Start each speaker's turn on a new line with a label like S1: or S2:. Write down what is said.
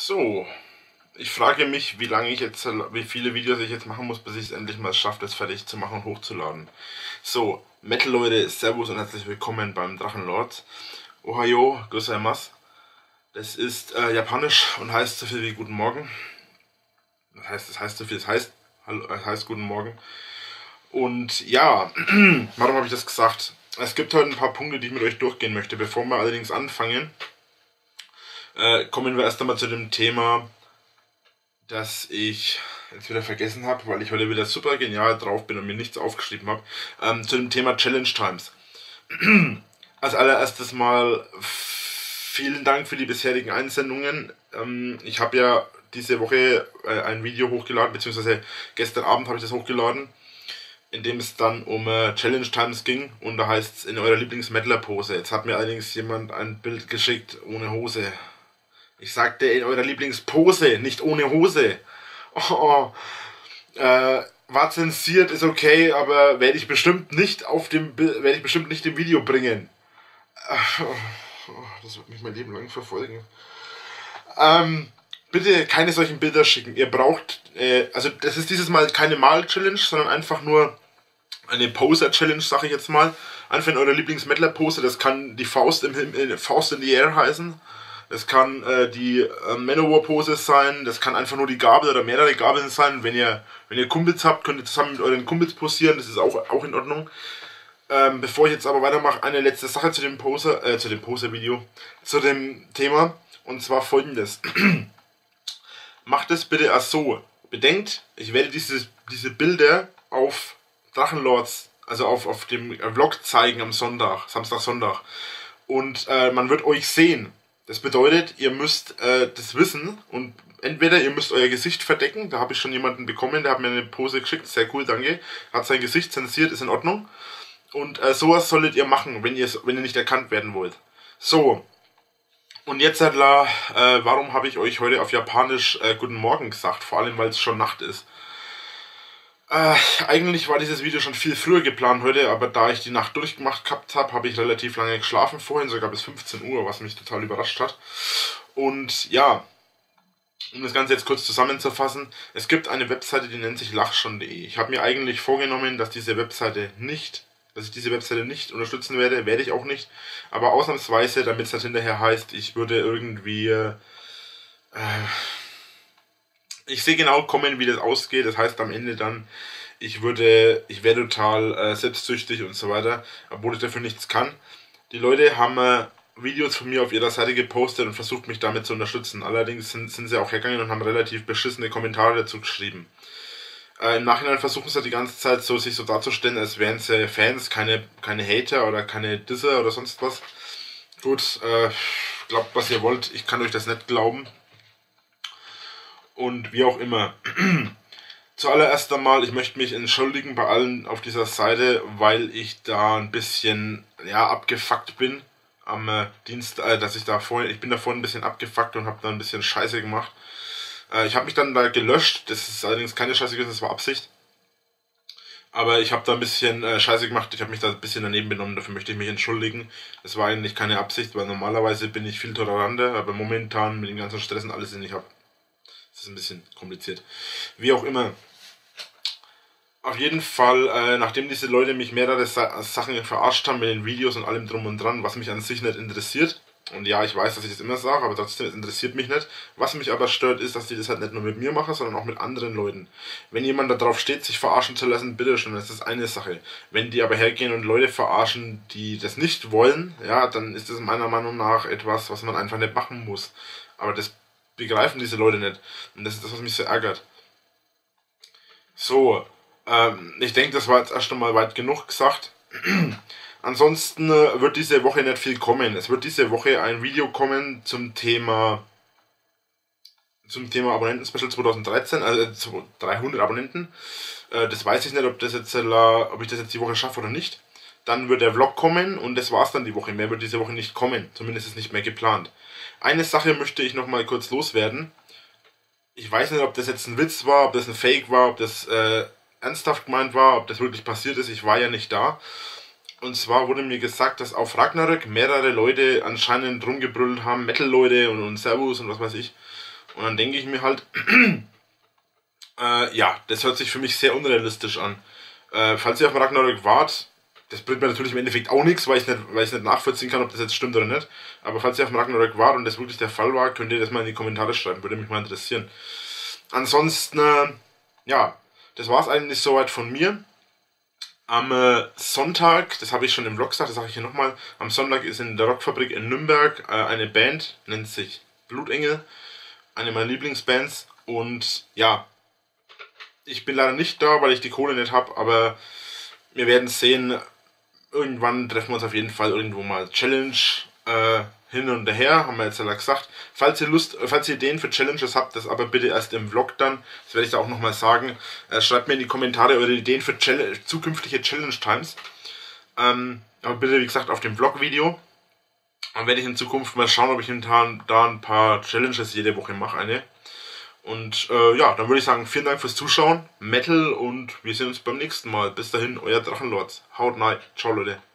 S1: So, ich frage mich, wie viele Videos ich jetzt machen muss, bis ich es endlich mal schaffe, das fertig zu machen und hochzuladen. So, Metal-Leute, Servus und herzlich willkommen beim Drachenlord. Ohayo, gozaimasu. Das ist japanisch und heißt so viel wie Guten Morgen. Das heißt so viel, es heißt Guten Morgen. Und ja, warum habe ich das gesagt? Es gibt heute ein paar Punkte, die ich mit euch durchgehen möchte. Bevor wir allerdings anfangen, kommen wir erst einmal zu dem Thema, das ich jetzt wieder vergessen habe, weil ich heute wieder super genial drauf bin und mir nichts aufgeschrieben habe, zu dem Thema Challenge Times. Als allererstes mal vielen Dank für die bisherigen Einsendungen. Ich habe ja diese Woche ein Video hochgeladen, beziehungsweise gestern Abend habe ich das hochgeladen, in dem es dann um Challenge Times ging, und da heißt es in eurer Lieblings-Mettler-Pose. Jetzt hat mir allerdings jemand ein Bild geschickt ohne Hose. Ich sagte in eurer Lieblingspose, nicht ohne Hose. War zensiert, ist okay, aber werde ich bestimmt nicht im Video bringen. Das wird mich mein Leben lang verfolgen. Bitte keine solchen Bilder schicken. Ihr braucht, also das ist dieses Mal keine Mal-Challenge, sondern einfach nur eine Poser-Challenge, sag ich jetzt mal. Einfach in eurer Lieblings-Mettler-Pose. Das kann die Faust in the Air heißen. Das kann die Manowar-Pose sein, das kann einfach nur die Gabel oder mehrere Gabeln sein. Wenn ihr Kumpels habt, könnt ihr zusammen mit euren Kumpels posieren, das ist auch in Ordnung. Bevor ich jetzt aber weitermache, eine letzte Sache zu dem Poser-Video, zu dem Thema, und zwar folgendes. Macht es bitte auch so. Bedenkt, ich werde diese Bilder auf Drachenlords, also auf dem Vlog zeigen am Sonntag, Samstag, Sonntag. Und man wird euch sehen. Das bedeutet, ihr müsst das wissen, und entweder ihr müsst euer Gesicht verdecken, da habe ich schon jemanden bekommen, der hat mir eine Pose geschickt, sehr cool, danke, hat sein Gesicht zensiert, ist in Ordnung. Und sowas solltet ihr machen, wenn ihr nicht erkannt werden wollt. So, und jetzt, warum habe ich euch heute auf Japanisch Guten Morgen gesagt, vor allem weil es schon Nacht ist. Eigentlich war dieses Video schon viel früher geplant heute, aber da ich die Nacht durchgemacht gehabt habe, habe ich relativ lange geschlafen vorhin, sogar bis 15 Uhr, was mich total überrascht hat. Und ja, um das Ganze jetzt kurz zusammenzufassen, es gibt eine Webseite, die nennt sich lachschon.de. Ich habe mir eigentlich vorgenommen, dass ich diese Webseite nicht unterstützen werde, werde ich auch nicht, aber ausnahmsweise, damit es halt hinterher heißt, ich würde irgendwie... ich sehe genau kommen, wie das ausgeht. Das heißt am Ende dann, ich wäre total selbstsüchtig und so weiter, obwohl ich dafür nichts kann. Die Leute haben Videos von mir auf ihrer Seite gepostet und versucht, mich damit zu unterstützen. Allerdings sind sie auch hergegangen und haben relativ beschissene Kommentare dazu geschrieben. Im Nachhinein versuchen sie die ganze Zeit sich so darzustellen, als wären sie Fans, keine Hater oder keine Disser oder sonst was. Gut, glaubt was ihr wollt, ich kann euch das nicht glauben. Und wie auch immer. Zuallererst einmal, ich möchte mich entschuldigen bei allen auf dieser Seite, weil ich da ein bisschen abgefuckt bin am Dienstag, ich bin da vorhin ein bisschen abgefuckt und habe da ein bisschen Scheiße gemacht. Ich habe mich dann da gelöscht, das ist allerdings keine Scheiße gewesen, das war Absicht. Aber ich habe da ein bisschen Scheiße gemacht, ich habe mich da ein bisschen daneben benommen, dafür möchte ich mich entschuldigen. Das war eigentlich keine Absicht, weil normalerweise bin ich viel toleranter, aber momentan mit den ganzen Stress und alles, den ich habe, das ist ein bisschen kompliziert. Wie auch immer. Auf jeden Fall, nachdem diese Leute mich mehrere Sachen verarscht haben mit den Videos und allem drum und dran, was mich an sich nicht interessiert. Und ja, ich weiß, dass ich das immer sage, aber trotzdem, es interessiert mich nicht. Was mich aber stört, ist, dass die das halt nicht nur mit mir machen, sondern auch mit anderen Leuten. Wenn jemand da drauf steht, sich verarschen zu lassen, bitteschön, das ist eine Sache. Wenn die aber hergehen und Leute verarschen, die das nicht wollen, ja, dann ist das meiner Meinung nach etwas, was man einfach nicht machen muss. Aber das begreifen diese Leute nicht. Und das ist das, was mich so ärgert. So, ich denke, das war jetzt erst einmal weit genug gesagt. Ansonsten wird diese Woche nicht viel kommen. Es wird diese Woche ein Video kommen zum Thema Abonnenten-Special 2013, also 300 Abonnenten. Das weiß ich nicht, ob ich das jetzt die Woche schaffe oder nicht. Dann wird der Vlog kommen und das war's dann die Woche. Mehr wird diese Woche nicht kommen. Zumindest ist nicht mehr geplant. Eine Sache möchte ich noch mal kurz loswerden. Ich weiß nicht, ob das jetzt ein Witz war, ob das ein Fake war, ob das ernsthaft gemeint war, ob das wirklich passiert ist. Ich war ja nicht da. Und zwar wurde mir gesagt, dass auf Ragnarök mehrere Leute anscheinend rumgebrüllt haben, Metal-Leute und Servus und was weiß ich. Und dann denke ich mir halt, ja, das hört sich für mich sehr unrealistisch an. Falls ihr auf Ragnarök wart, das bringt mir natürlich im Endeffekt auch nichts, weil ich nicht nachvollziehen kann, ob das jetzt stimmt oder nicht. Aber falls ihr auf Ragnarök wart und das wirklich der Fall war, könnt ihr das mal in die Kommentare schreiben, würde mich mal interessieren. Ansonsten, ja, das war es eigentlich soweit von mir. Am Sonntag, das habe ich schon im Vlog gesagt, das sage ich hier nochmal, am Sonntag ist in der Rockfabrik in Nürnberg eine Band, nennt sich Blutengel, eine meiner Lieblingsbands. Und ja, ich bin leider nicht da, weil ich die Kohle nicht habe, aber wir werden sehen. Irgendwann treffen wir uns auf jeden Fall irgendwo mal. Challenge hin und her, haben wir jetzt ja gesagt. Falls ihr Ideen für Challenges habt, das aber bitte erst im Vlog dann. Das werde ich da auch nochmal sagen. Schreibt mir in die Kommentare eure Ideen für zukünftige Challenge Times. Aber bitte, wie gesagt, auf dem Vlog-Video. Dann werde ich in Zukunft mal schauen, ob ich da ein paar Challenges jede Woche mache. Und ja, dann würde ich sagen, vielen Dank fürs Zuschauen. Metal und wir sehen uns beim nächsten Mal. Bis dahin, euer Drachenlords. Haut rein. Ciao, Leute.